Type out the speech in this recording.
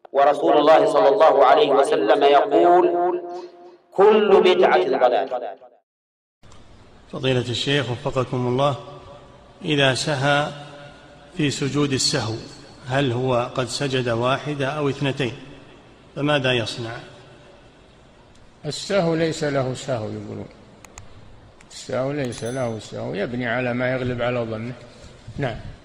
ورسول الله صلى الله عليه وسلم يقول: كل بدعة ضلالة. فضيلة الشيخ وفقكم الله، إذا سهى في سجود السهو هل هو قد سجد واحدة أو اثنتين، فماذا يصنع؟ السهو ليس له سهو، يقولون السهو ليس له سهو، يبني على ما يغلب على ظنه. نعم.